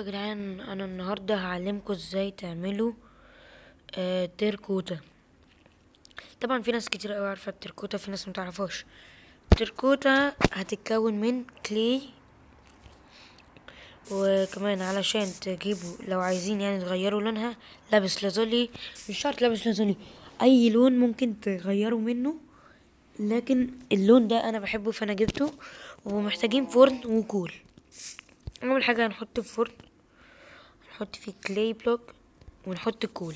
يا جدعان، انا النهارده هعلمكم ازاي تعملوا تركوته. طبعا في ناس كتير قوي عارفه التركوته، في ناس متعرفهاش. التركوته هتتكون من كلي، وكمان علشان تجيبوا لو عايزين يعني تغيروا لونها لابس لازولي. مش شرط لابس لازولي، اي لون ممكن تغيروا منه، لكن اللون ده انا بحبه فانا جبته. ومحتاجين فرن وكول. اول حاجه هنحط في فرن، نحط فيه كلي بلوك ونحط كول.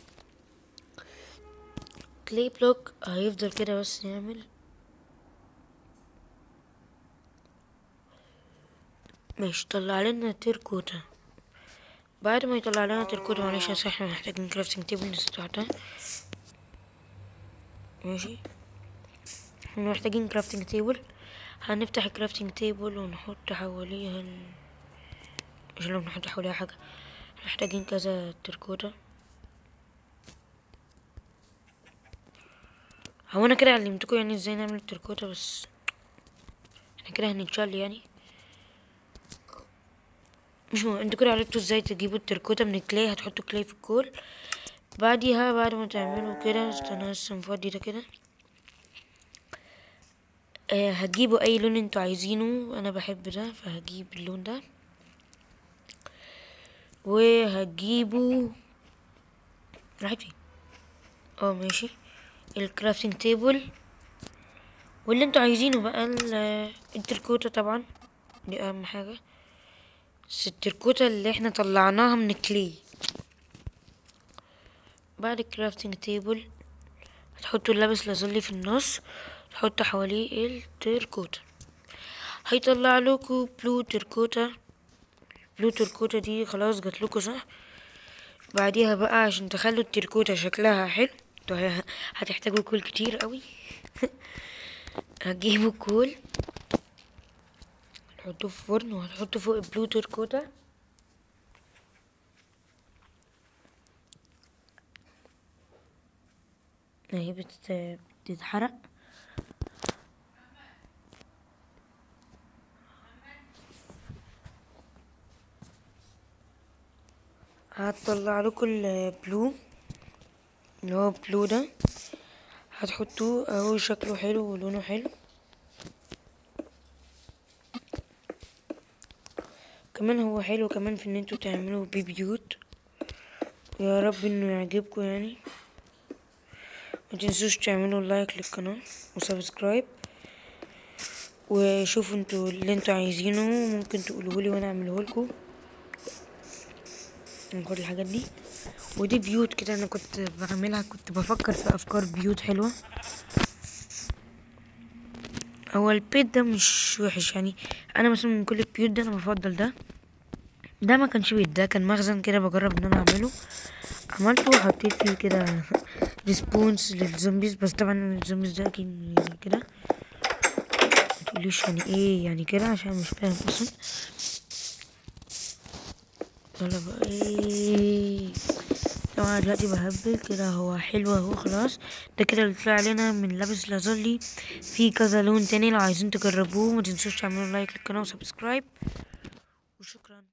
كلي بلوك هيفضل كده بس يعمل ماشي. طلع لنا تركوتة. بعد ما يطلع لنا تركوتة، معلش عشان احنا محتاجين كرافتنج تيبل نستخدمها. ماشي، احنا محتاجين كرافتنج تيبل. هنفتح الكرافتنج تيبل ونحط حواليها مش لو نحط حواليها حاجة. محتاجين كذا تركوتة. هو انا كده علمتكم يعني ازاي نعمل التركوتة، بس احنا كده هنتشال يعني. مش مهم، انتوا كده عرفتوا ازاي تجيبوا التركوتة من الكلاي. هتحطوا كلاي في الكول. بعديها بعد ما تعملوا كده، استنى بس نفضي ده كده. هتجيبوا اي لون انتوا عايزينه، انا بحب ده فهجيب اللون ده. وهتجيبوا راحت فين؟ ماشي، الكرافتنج تيبل واللي انتوا عايزينه بقى. التركوتة طبعا دي اهم حاجة، بس التركوتة اللي احنا طلعناها من الكلي. بعد الكرافتنج تيبل هتحطوا اللبس لازولي في النص، تحطوا حواليه التركوتة. هيطلع لكم بلو تركوتة. بلو تركوتة دي خلاص جات لكم صح. بعديها بقى عشان تخلوا التركوتة شكلها حلو، هتحتاجوا كول كتير قوي. هتجيبوا كول تحطوه في فرن، وهتحطوا فوق البلو تركوتة. اهي بتتحرق. هتطلع لكم البلو اللي هو بلو ده، هتحطوه اهو. شكله حلو ولونه حلو. كمان هو حلو كمان في ان انتوا تعملوا بيه بيوت. يا رب انه يعجبكم يعني. ما تنسوش تعملوا لايك للقناة وسبسكرايب، وشوفوا انتوا اللي انتوا عايزينه ممكن تقولوهولي وانا اعملهولكوا من كل الحاجات دي. ودي بيوت كده انا كنت بعملها، كنت بفكر في افكار بيوت حلوة. هو البيت ده مش وحش يعني. انا مثلا من كل البيوت ده انا بفضل ده ما كانش بيت، ده كان مخزن كده بجرب ان انا اعمله. عملته وحطيت فيه كده ريسبونس للزومبيز، بس طبعا الزومبيز ده اكيد يعني كده. متقوليش يعني ايه يعني كده عشان مش فاهم اصلا. يلا بقى ايه. طبعا دلوقتي بهبل كده، هو حلو اهو خلاص. ده كده اللي طلع علينا من لابس لازولي. في كذا لون تاني، لو عايزين تجربوه متنسوش تعملوا لايك للقناة وسبسكرايب، وشكرا.